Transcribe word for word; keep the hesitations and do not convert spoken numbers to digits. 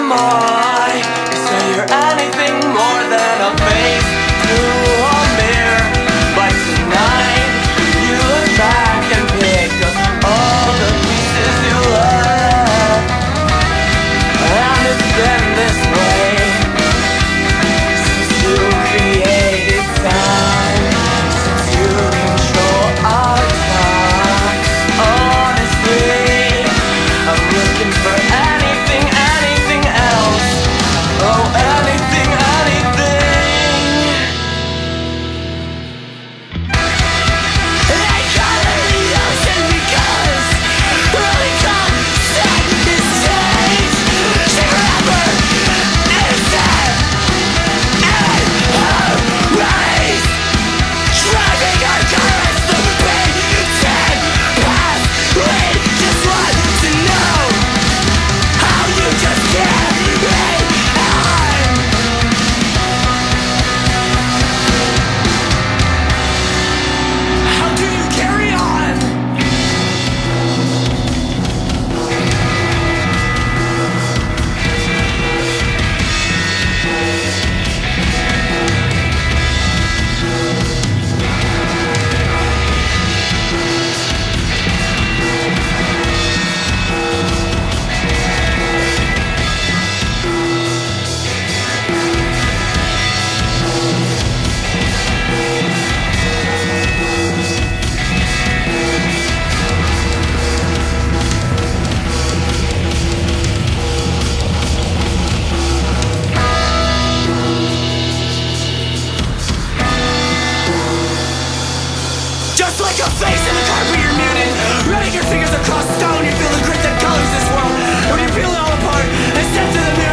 am I to say you're anything more than a face to a mirror? But tonight you look back and pick up all the pieces you left, and it's been this way since you created time, since you control our time. Honestly, I'm looking for anything, anything else. Oh, anything, anything. They call it the ocean because really comes set the stage. She forever innocent and erased, driving our cars the beaten path. We just want to know how you just carry on. How do you carry on? Just like a face in the carpet, you're muted. Running your fingers across stone, you feel the grit that colors this world. When you're peeling all apart and step to the mirror.